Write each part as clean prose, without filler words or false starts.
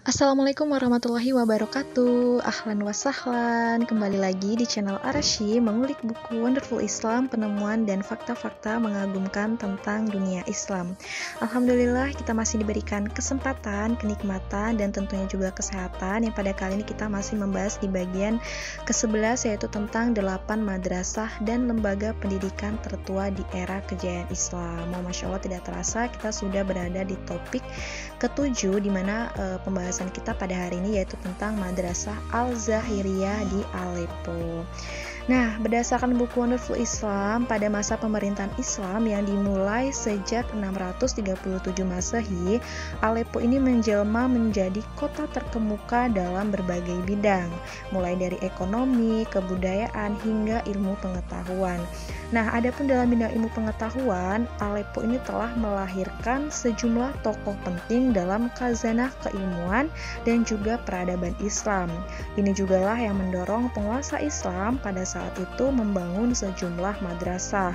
Assalamualaikum warahmatullahi wabarakatuh. Ahlan wa sahlan. Kembali lagi di channel Arasy, mengulik buku Wonderful Islam, penemuan dan fakta-fakta mengagumkan tentang dunia Islam. Alhamdulillah kita masih diberikan kesempatan, kenikmatan, dan tentunya juga kesehatan, yang pada kali ini kita masih membahas di bagian ke-11, yaitu tentang 8 madrasah dan lembaga pendidikan tertua di era kejayaan Islam. Masya Allah, tidak terasa kita sudah berada di topik ke-7, di mana pembahasan kita pada hari ini yaitu tentang Madrasah Al-Zahiriyah di Aleppo. Nah, berdasarkan buku Wonderful Islam, pada masa pemerintahan Islam yang dimulai sejak 637 Masehi, Aleppo ini menjelma menjadi kota terkemuka dalam berbagai bidang, mulai dari ekonomi, kebudayaan, hingga ilmu pengetahuan. Nah, adapun dalam bidang ilmu pengetahuan, Aleppo ini telah melahirkan sejumlah tokoh penting dalam khazanah keilmuan dan juga peradaban Islam. Ini jugalah yang mendorong penguasa Islam pada saat itu membangun sejumlah madrasah.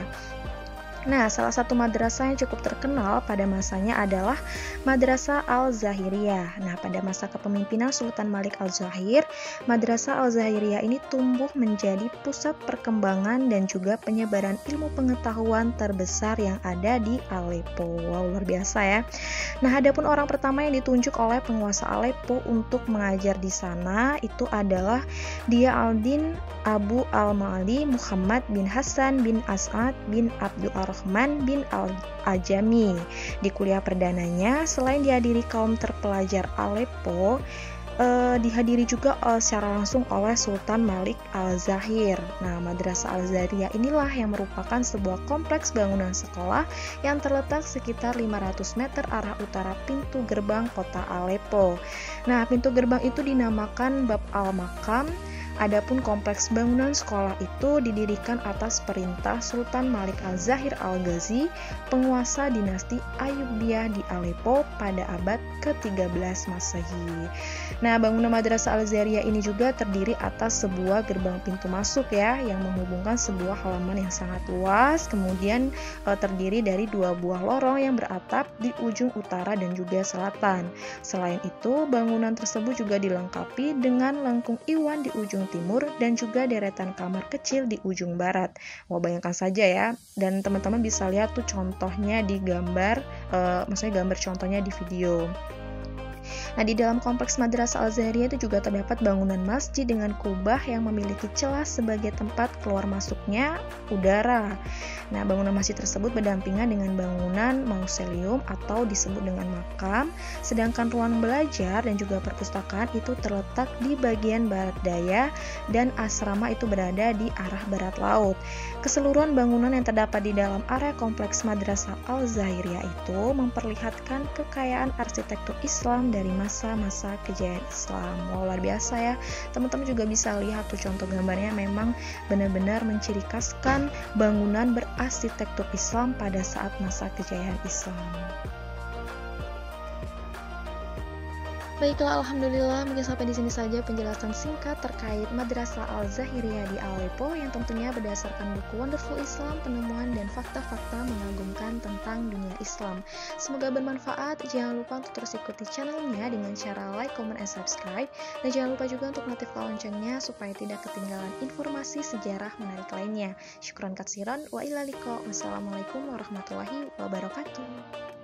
Nah, salah satu madrasah yang cukup terkenal pada masanya adalah Madrasah Al-Zahiriyah. Nah, pada masa kepemimpinan Sultan Malik Al-Zahir, Madrasah Al-Zahiriyah ini tumbuh menjadi pusat perkembangan dan juga penyebaran ilmu pengetahuan terbesar yang ada di Aleppo. Wow, luar biasa ya. Nah, adapun orang pertama yang ditunjuk oleh penguasa Aleppo untuk mengajar di sana itu adalah Dia Al-Din Abu Al-Ma'ali Muhammad bin Hasan bin As'ad bin Abdul Rahman bin Al-Ajami. Di kuliah perdananya, selain dihadiri kaum terpelajar Aleppo, dihadiri juga secara langsung oleh Sultan Malik Al-Zahir. Nah, Madrasah Al-Zahiriyah inilah yang merupakan sebuah kompleks bangunan sekolah yang terletak sekitar 500 meter arah utara pintu gerbang kota Aleppo. Nah, pintu gerbang itu dinamakan Bab Al-Makam. Adapun kompleks bangunan sekolah itu didirikan atas perintah Sultan Malik Al-Zahir Al-Ghazi, penguasa dinasti Ayyubiyah di Aleppo pada abad ke-13 Masehi. Nah, bangunan Madrasah Al-Zahiriyah ini juga terdiri atas sebuah gerbang pintu masuk ya, yang menghubungkan sebuah halaman yang sangat luas, kemudian terdiri dari 2 buah lorong yang beratap di ujung utara dan juga selatan. Selain itu, bangunan tersebut juga dilengkapi dengan lengkung iwan di ujung timur dan juga deretan kamar kecil di ujung barat. Wah, bayangkan saja ya, dan teman-teman bisa lihat tuh contohnya di gambar, maksudnya gambar contohnya di video. Nah, di dalam kompleks Madrasah Al-Zahiriyah itu juga terdapat bangunan masjid dengan kubah yang memiliki celah sebagai tempat keluar masuknya udara. Nah, bangunan masjid tersebut berdampingan dengan bangunan mausoleum atau disebut dengan makam, sedangkan ruang belajar dan juga perpustakaan itu terletak di bagian barat daya dan asrama itu berada di arah barat laut. Keseluruhan bangunan yang terdapat di dalam area kompleks Madrasah Al-Zahiriyah itu memperlihatkan kekayaan arsitektur Islam dari masa-masa kejayaan Islam. Wow, luar biasa ya. Teman-teman juga bisa lihat tuh contoh gambarnya, memang benar-benar menciri khaskan bangunan berarsitektur Islam pada saat masa kejayaan Islam. Baiklah, alhamdulillah, mungkin sampai di sini saja penjelasan singkat terkait Madrasah Al-Zahiriyah di Aleppo yang tentunya berdasarkan buku Wonderful Islam, penemuan dan fakta-fakta mengagumkan tentang dunia Islam. Semoga bermanfaat. Jangan lupa untuk terus ikuti channelnya dengan cara like, comment, and subscribe. Dan jangan lupa juga untuk notifikasi loncengnya supaya tidak ketinggalan informasi sejarah menarik lainnya. Syukran katsiran wa ila liqa. Wassalamualaikum warahmatullahi wabarakatuh.